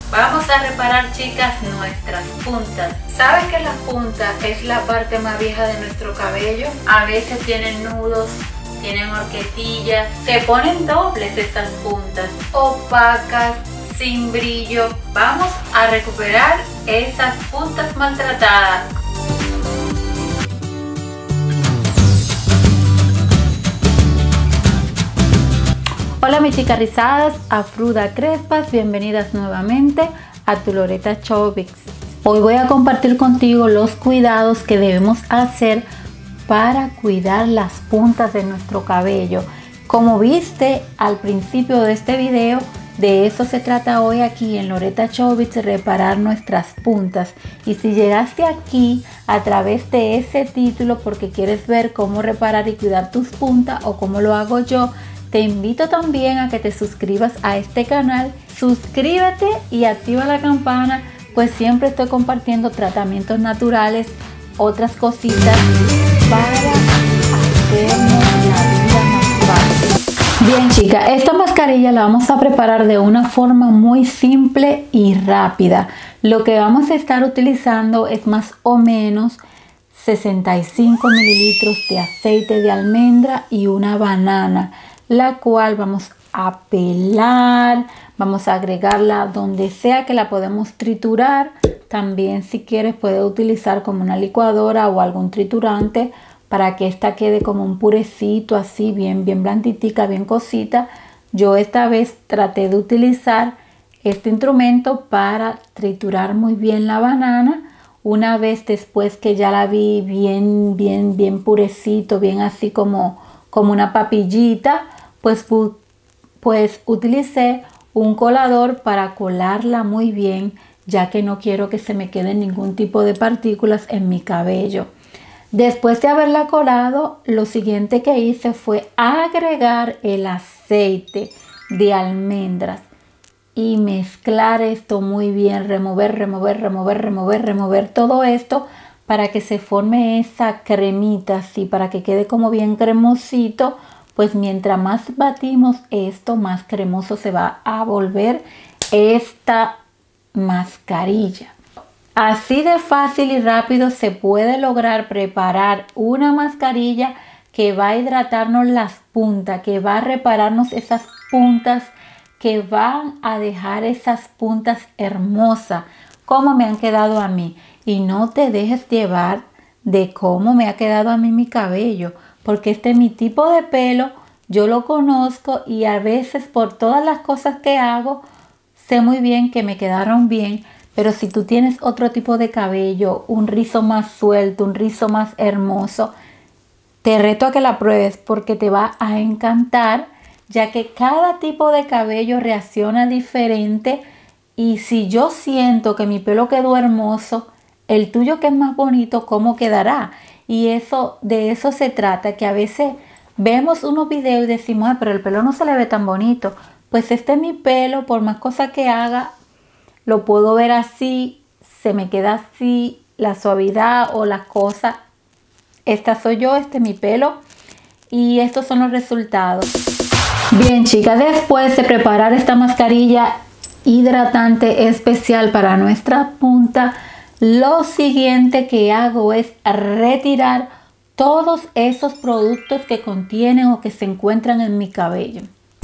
Vamos a reparar, chicas, nuestras puntas. ¿Sabes que la punta es la parte más vieja de nuestro cabello? A veces tienen nudos, tienen horquetillas, se ponen dobles estas puntas, opacas, sin brillo. Vamos a recuperar esas puntas maltratadas. Hola mis chicas rizadas, afruda crespas, bienvenidas nuevamente a tu Loretta Showbiz. Hoy voy a compartir contigo los cuidados que debemos hacer para cuidar las puntas de nuestro cabello. Como viste al principio de este video, de eso se trata hoy aquí en Loretta Showbiz, reparar nuestras puntas. Y si llegaste aquí a través de ese título porque quieres ver cómo reparar y cuidar tus puntas o cómo lo hago yo, te invito también a que te suscribas a este canal, suscríbete y activa la campana, pues siempre estoy compartiendo tratamientos naturales, otras cositas para hacernos la vida más fácil. Bien chicas, esta mascarilla la vamos a preparar de una forma muy simple y rápida. Lo que vamos a estar utilizando es más o menos 65 mililitros de aceite de almendra y una banana, la cual vamos a pelar, vamos a agregarla donde sea que la podemos triturar. También si quieres puedes utilizar como una licuadora o algún triturante para que esta quede como un purecito así, bien blanditica, bien cosita. Yo esta vez traté de utilizar este instrumento para triturar muy bien la banana. Una vez después que ya la vi bien purecito, bien así como una papillita, pues utilicé un colador para colarla muy bien, ya que no quiero que se me quede ningún tipo de partículas en mi cabello. Después de haberla colado, lo siguiente que hice fue agregar el aceite de almendras y mezclar esto muy bien, remover todo esto para que se forme esa cremita así, para que quede como bien cremosito. Pues mientras más batimos esto, más cremoso se va a volver esta mascarilla. Así de fácil y rápido se puede lograr preparar una mascarilla que va a hidratarnos las puntas, que va a repararnos esas puntas, que van a dejar esas puntas hermosas, como me han quedado a mí. Y no te dejes llevar de cómo me ha quedado a mí mi cabello, porque este es mi tipo de pelo, yo lo conozco y a veces por todas las cosas que hago, sé muy bien que me quedaron bien. Pero si tú tienes otro tipo de cabello, un rizo más suelto, un rizo más hermoso, te reto a que la pruebes porque te va a encantar, ya que cada tipo de cabello reacciona diferente. Y si yo siento que mi pelo quedó hermoso, el tuyo que es más bonito, ¿cómo quedará? Y de eso se trata, que a veces vemos unos videos y decimos, pero el pelo no se le ve tan bonito. Pues este es mi pelo, por más cosas que haga, lo puedo ver así, se me queda así, la suavidad o las cosas. Esta soy yo, este es mi pelo y estos son los resultados. Bien chicas, después de preparar esta mascarilla hidratante especial para nuestra punta, lo siguiente que hago es retirar todos esos productos que contienen o que se encuentran en mi cabello.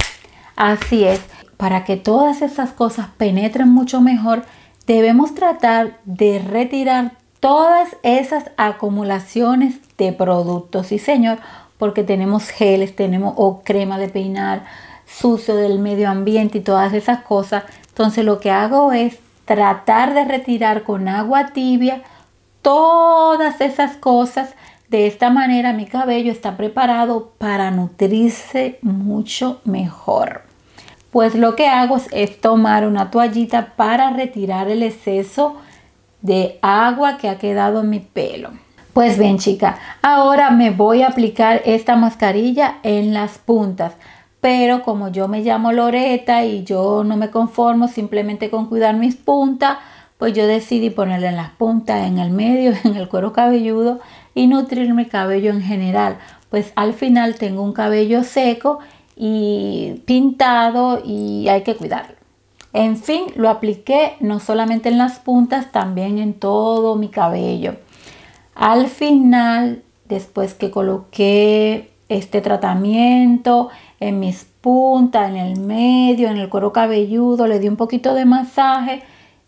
Así es, para que todas esas cosas penetren mucho mejor, debemos tratar de retirar todas esas acumulaciones de productos. Sí, señor, porque tenemos geles, tenemos crema de peinar, sucio del medio ambiente y todas esas cosas. Entonces lo que hago es tratar de retirar con agua tibia todas esas cosas. De esta manera mi cabello está preparado para nutrirse mucho mejor. Pues lo que hago es tomar una toallita para retirar el exceso de agua que ha quedado en mi pelo. Pues bien chicas, ahora me voy a aplicar esta mascarilla en las puntas. Pero como yo me llamo Loretta y yo no me conformo simplemente con cuidar mis puntas, pues yo decidí ponerle en las puntas, en el medio, en el cuero cabelludo y nutrir mi cabello en general. Pues al final tengo un cabello seco y pintado y hay que cuidarlo. En fin, lo apliqué no solamente en las puntas, también en todo mi cabello. Al final, después que coloqué este tratamiento en mis puntas, en el medio, en el cuero cabelludo, le di un poquito de masaje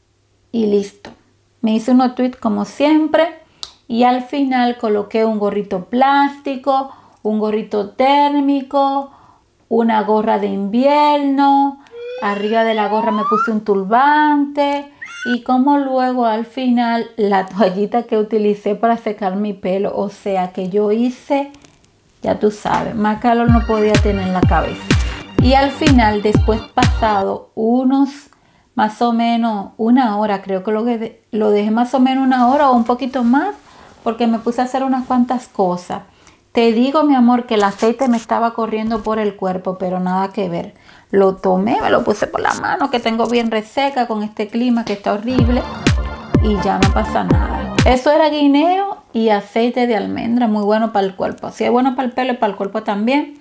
y listo. Me hice unos tweets como siempre y al final coloqué un gorrito plástico, un gorrito térmico, una gorra de invierno. Arriba de la gorra me puse un turbante y como luego al final la toallita que utilicé para secar mi pelo. O sea que yo hice, ya tú sabes, más calor no podía tener en la cabeza. Y al final, después pasado unos más o menos una hora, creo que lo dejé más o menos una hora o un poquito más porque me puse a hacer unas cuantas cosas. Te digo, mi amor, que el aceite me estaba corriendo por el cuerpo, pero nada que ver. Lo tomé, me lo puse por la mano, que tengo bien reseca con este clima que está horrible. Y ya no pasa nada. Eso era guineo y aceite de almendra, muy bueno para el cuerpo. Así es bueno para el pelo y para el cuerpo también.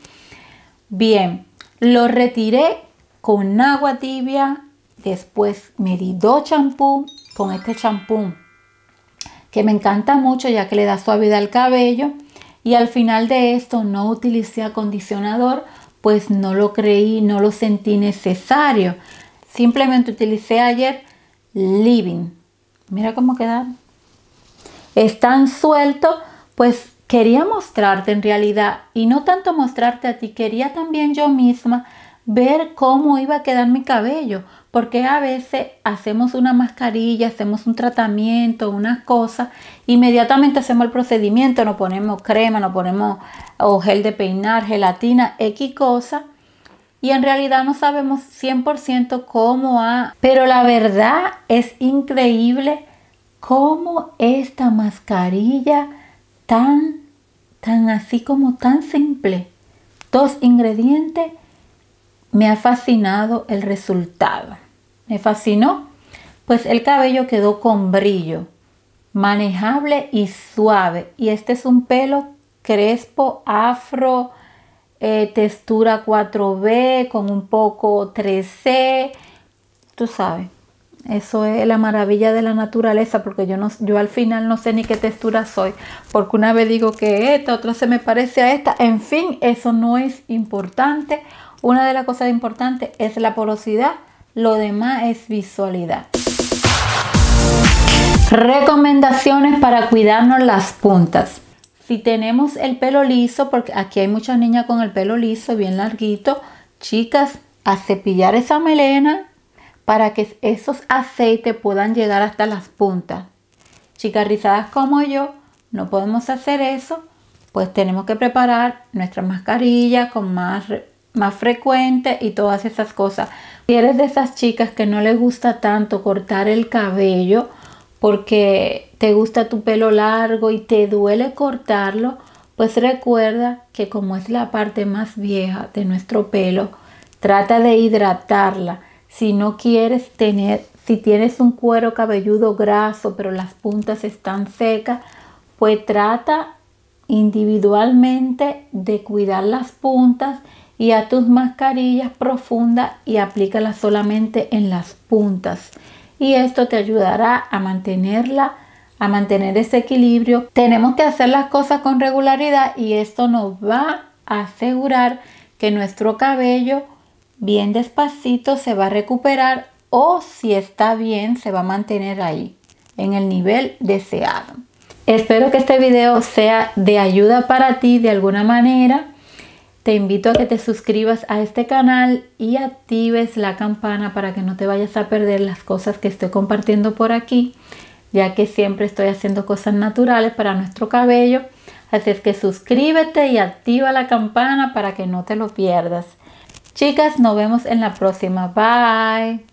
Bien, lo retiré con agua tibia. Después me di 2 champús con este champú, que me encanta mucho ya que le da suavidad al cabello. Y al final de esto no utilicé acondicionador, pues no lo creí, no lo sentí necesario. Simplemente utilicé ayer Living. Mira cómo quedan. Están sueltos, pues quería mostrarte en realidad, y no tanto mostrarte a ti, quería también yo misma ver cómo iba a quedar mi cabello. Porque a veces hacemos una mascarilla, hacemos un tratamiento, unas cosas, inmediatamente hacemos el procedimiento, nos ponemos crema, nos ponemos o gel de peinar, gelatina, X cosa, y en realidad no sabemos 100% cómo ha. Pero la verdad es increíble cómo esta mascarilla tan así como tan simple, 2 ingredientes, me ha fascinado el resultado. Me fascinó, pues el cabello quedó con brillo, manejable y suave. Y este es un pelo crespo, afro, textura 4B con un poco 3C. Tú sabes, eso es la maravilla de la naturaleza, porque yo al final no sé ni qué textura soy, porque una vez digo que esta, otra se me parece a esta. En fin, eso no es importante. Una de las cosas importantes es la porosidad, lo demás es visualidad. Recomendaciones para cuidarnos las puntas. Si tenemos el pelo liso, porque aquí hay muchas niñas con el pelo liso, bien larguito, chicas, a cepillar esa melena para que esos aceites puedan llegar hasta las puntas. Chicas rizadas como yo, no podemos hacer eso, pues tenemos que preparar nuestra mascarilla con más frecuente y todas esas cosas. Si eres de esas chicas que no les gusta tanto cortar el cabello porque te gusta tu pelo largo y te duele cortarlo, pues recuerda que como es la parte más vieja de nuestro pelo, trata de hidratarla. Si no quieres si tienes un cuero cabelludo graso pero las puntas están secas, pues trata individualmente de cuidar las puntas y a tus mascarillas profundas y aplícalas solamente en las puntas. Y esto te ayudará a mantener ese equilibrio. Tenemos que hacer las cosas con regularidad y esto nos va a asegurar que nuestro cabello bien despacito se va a recuperar, o si está bien se va a mantener ahí en el nivel deseado. Espero que este video sea de ayuda para ti de alguna manera. Te invito a que te suscribas a este canal y actives la campana para que no te vayas a perder las cosas que estoy compartiendo por aquí, ya que siempre estoy haciendo cosas naturales para nuestro cabello. Así es que suscríbete y activa la campana para que no te lo pierdas. Chicas, nos vemos en la próxima. Bye.